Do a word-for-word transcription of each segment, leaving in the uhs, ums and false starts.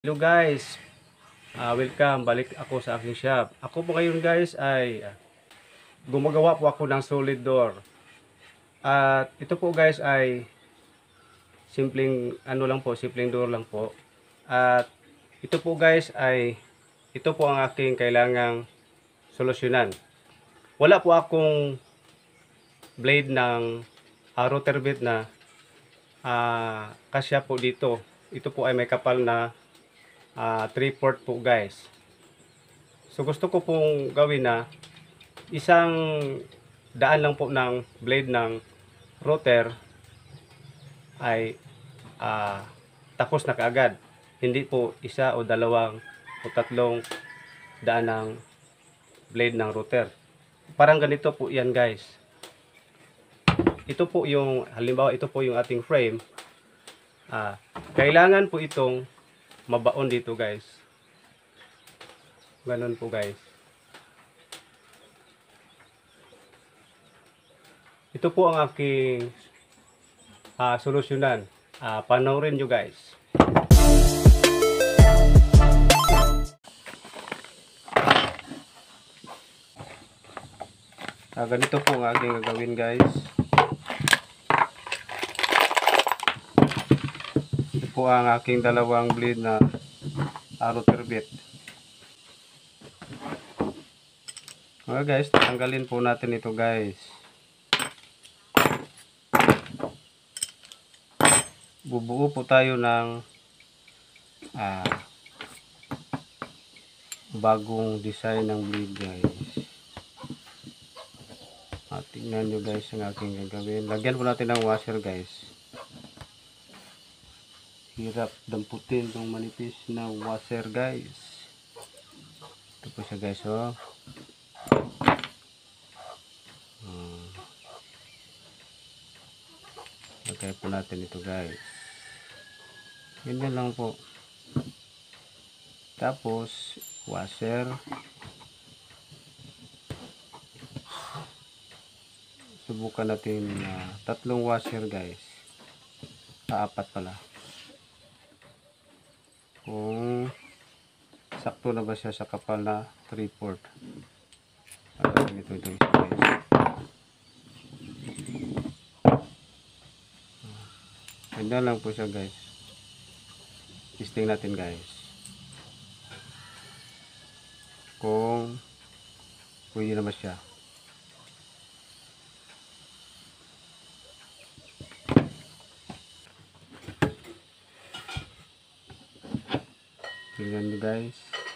Hello guys, Ah, welcome, balik ako sa aking shop. Ako po ngayon guys ay ah, gumagawa po ako ng solid door. At ito po guys ay simpleng ano lang po, simpleng door lang po. At ito po guys ay ito po ang aking kailangang solusyonan. Wala po akong blade ng uh, router bit na ah, kasya po dito. Ito po ay may kapal na uh, three port po guys. So gusto ko pong gawin na isang daan lang po ng blade ng router ay uh, tapos na kaagad. Hindi po isa o dalawang o tatlong daan ng blade ng router. Parang ganito po yan guys. Ito po yung, halimbawa ito po yung ating frame. Uh, kailangan po itong mabaon dito guys. Ganun po guys. Ito po ang aking uh, solusyonan. Uh, panoorin nyo guys. Uh, ganito po ang aking gagawin guys. Ito po ang aking dalawang blade na uh, router bit. Okay guys, tanggalin po natin ito guys. Bubuo po tayo ng ah, bagong design ng blade guys. Ah, tingnan nyo guys ang aking gagawin. Lagyan po natin ng washer guys. Hirap damputin itong manipis na washer guys. Ito po siya guys oh. Hmm. Lagay po natin ito guys. Ganyan lang po. Tapos washer. Subukan natin uh, tatlong washer guys. Ah, apat pala. Kung sakto na ba siya sa kapal na three port. Ah, ito ito ito guys. Ganyan lang po siya guys. Testing natin guys. Kung pwede na ba siya. Tingnan nyo guys.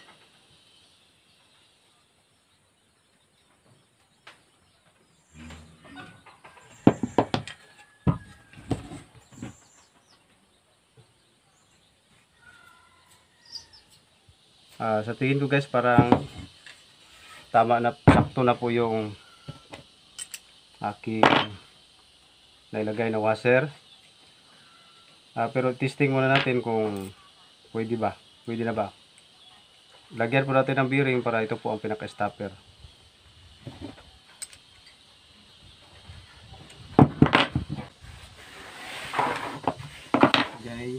Uh, sa tingin ko guys parang tama na, sakto na po yung aking nailagay na washer. Uh, pero testing muna natin kung pwede ba, pwede na ba. Lagyan po natin ng bearing para ito po ang pinaka-stopper. Guys,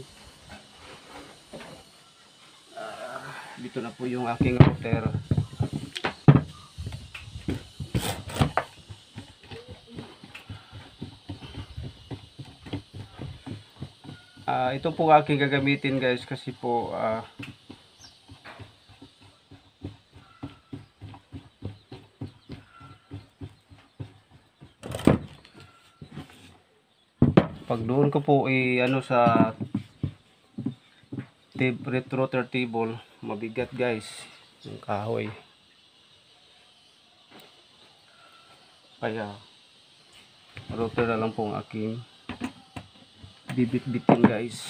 dito na po yung aking router. Uh, ito po aking gagamitin guys kasi po uh, pag doon ko po i ano sa router table, mabigat guys yung kahoy, kaya router na lang po ang aking bibit-bitin guys.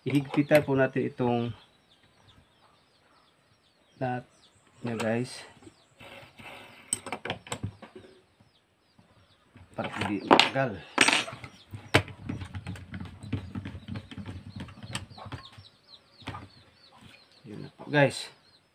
ihigpitan po natin itong nut nya guys, para hindi magal. Yun na po guys.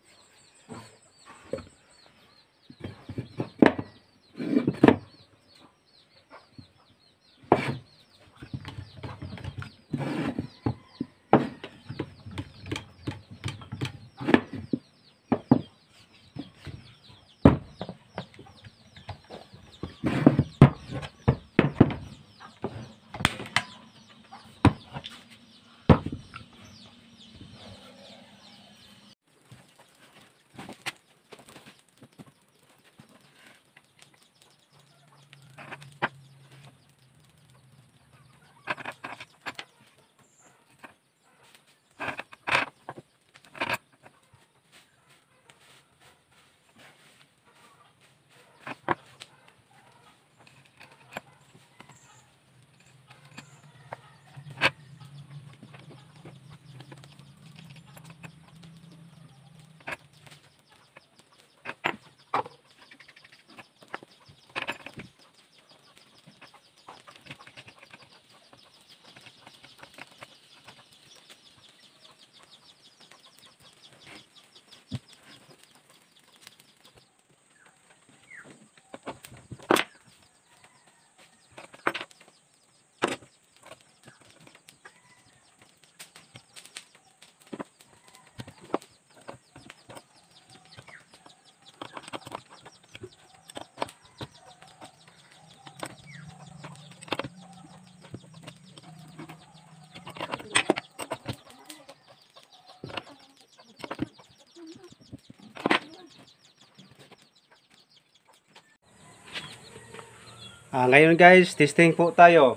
Ah, ngayon guys, testing po tayo.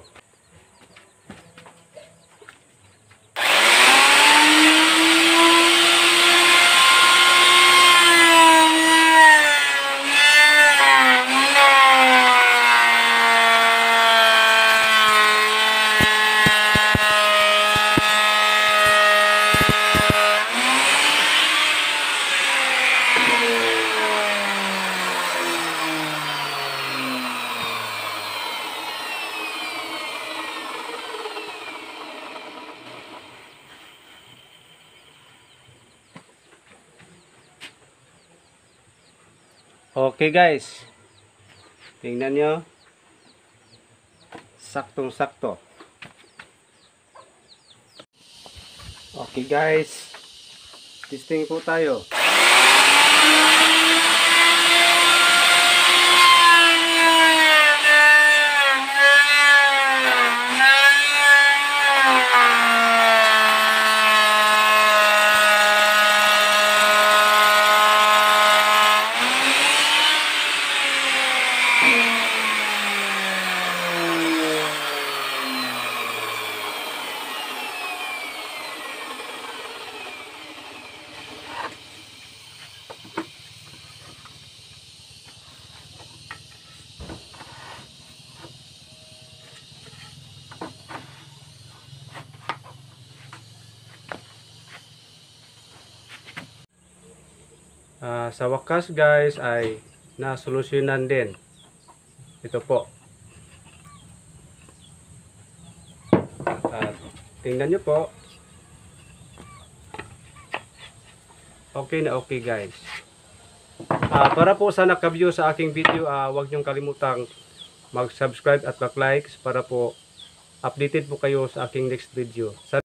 Okay guys, tingnan nyo, saktong sakto. Okay guys, testing po tayo. Uh, sa wakas guys ay nasolusyonan din. Ito po. At tingnan nyo po. Okay na okay guys. Uh, para po sa naka-view sa aking video, uh, huwag nyong kalimutang mag-subscribe at mag-like para po updated po kayo sa aking next video.